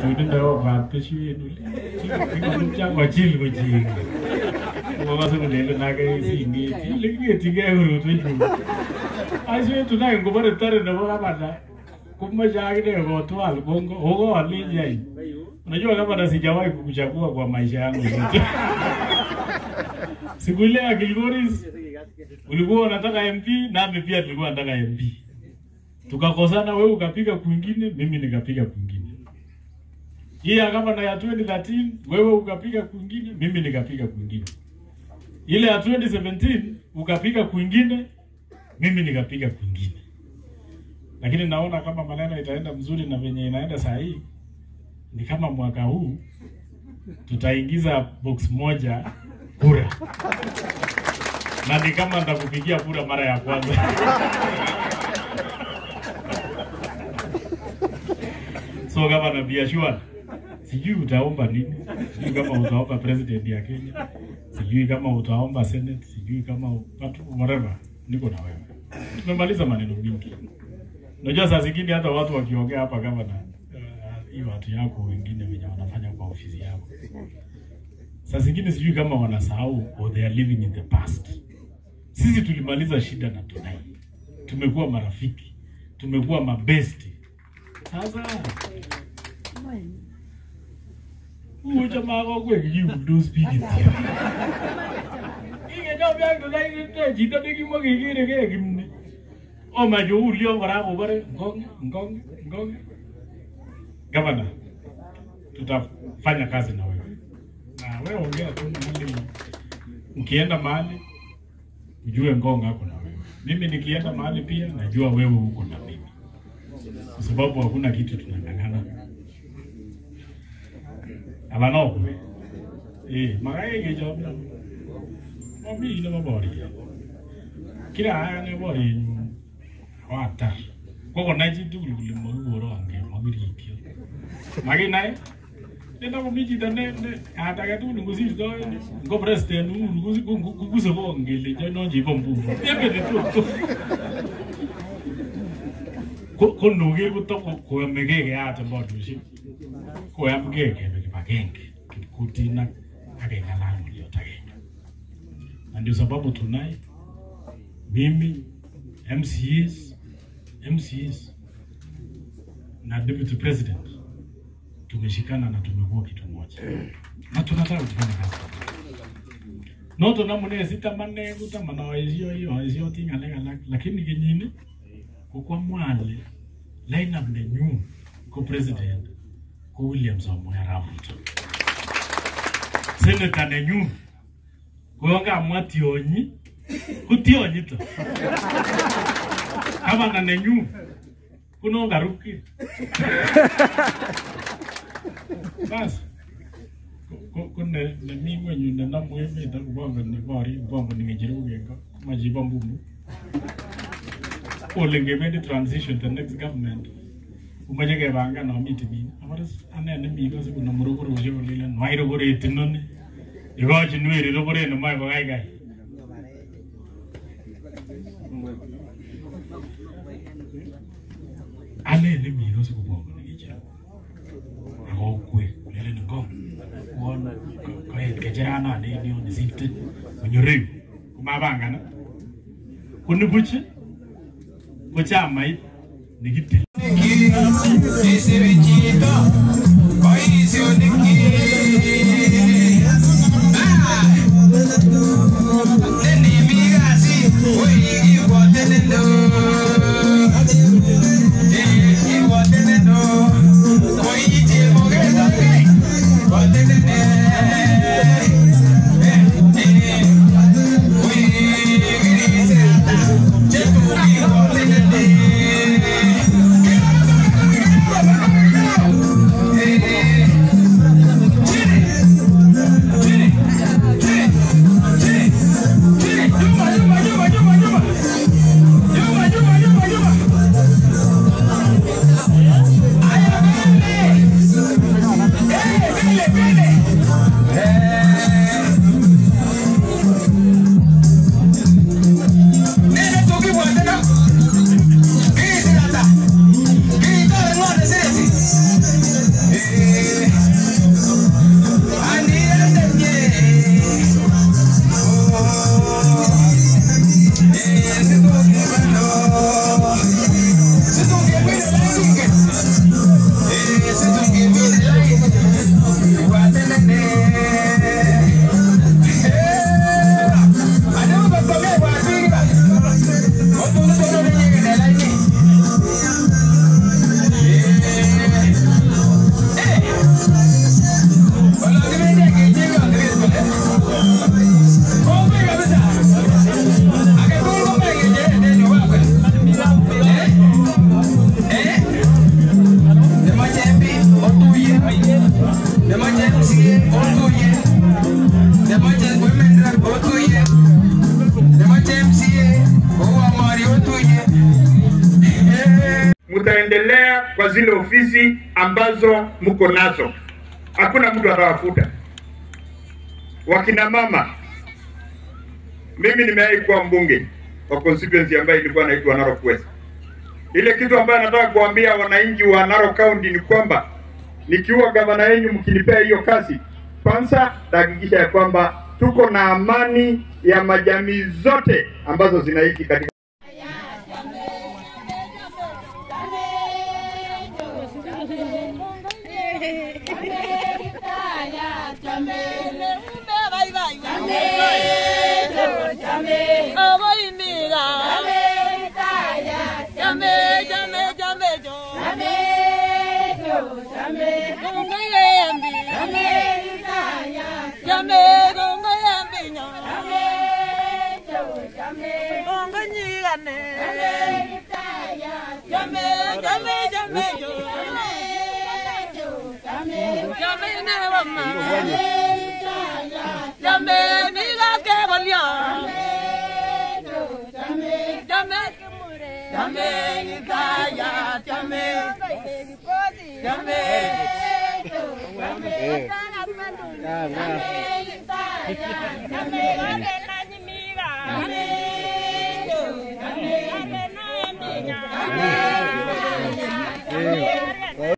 Between the over Peshu and Chil which was a little nugget seeing it together. I swear tonight, go over the third in the world. Kumajagde about 12 Bongo or Linjay. Unajua kama nasijawahi kukuchagua kwa maisha yangu yote. Siku ile ya Kilgoris ulikuwa unataka MP na mimi pia tulikuwa nataka MP. Tukakosana, wewe ukapiga kwingine, mimi nikapiga kwingine. Hii kama na ya 2013 wewe ukapiga kwingine, mimi nikapiga kwingine. Ile ya 2017 ukapiga kwingine, mimi nikapiga kwingine. Lakini naona kama maneno itaenda mzuri na venye inaenda saa hii ni kama mwaka huu tutaingiza box moja kura. Na ni kama nitakupigia kura mara ya kwanza. So kama na biashara sijui utaomba nini, sijui kama utaomba president ya Kenya, sijui kama utaomba senate, sijui kama whatever, niko na wewe. Tumemaliza maneno mingi. Unajua saa zingine hata watu wakiongea hapa kama na hiyo watu yako wengine wenye wanafanya kwa ofisi yako. Saa zingine sijui kama wanasahau or they are living in the past. Sisi tulimaliza shida na tunai. Tumekuwa marafiki, tumekuwa mabesti. Sasa jamaa wako you do speak it. Ingeja bia tunai ndio jita diki mo gigire ke kimne. O majo ulio ngora ko bare ngong. Gavana, tutafanya kazi na wewe. Na wewe ongea tu mahali. Ukienda mahali ujue Ngong ako na wewe. Mimi nikienda mahali pia najua wewe uko na mimi. Kwa sababu hakuna kitu tunangangana. Alano kwe. Magaye gejob na. Mami ina mabori. Kila ane bori wata. Koko naji tu kulimbo ngoro ange mabiri itio. Magi nae nenda kumiji dane ataka tu nguzi ndo ngo president nguzi kugusa bongele jono jibo mbu. Yebe tu. Ko nuge kutoko ko megege ate bodushi. Ko yamgege bakenge kutina akengala mliotagenge. Na ndio sababu tunai mimi MCs na deputy president tumeshikana na tumekuwa kitu moja. Na tunataka kufanya kazi. Noto na mune sita manne kutamana hiyo tinga lega lakini kinyini kwa mwale line up the new ko president ko William Samoei Ruto. Senator the new ko nga Mationyi kutionyi to. Kama na new kuno ngaruki. Bas. Kuna na mimi nyunda na mweme da kubanga ni bari bombo ni ngejiruge ngo majiba mbumu. Olengebe transition to next government. Umajege banga na meeting. Amaras anene migo se kuna muruguru je olile nwairo gore tinone. Igoji nwiri ro gore no mai bagai gai. Anene migo se kubongo ni ngejiruge. Okwe lele ngo kuona kwa kejana ne ni on zipte kunyuriu kumabanga na kunibuchi kuchama hii nikite zile ofisi ambazo mko nazo. Hakuna mtu atawafuta. Wakina mama, mimi nimewahi kuwa mbunge wa constituency ambayo ilikuwa inaitwa Narok West. Ile kitu ambayo nataka kuambia wananchi wa Narok County ni kwamba nikiwa gavana yenu mkinipea hiyo kazi, kwanza tahakikisha ya kwamba tuko na amani ya majamii zote ambazo zinaishi katika Jamé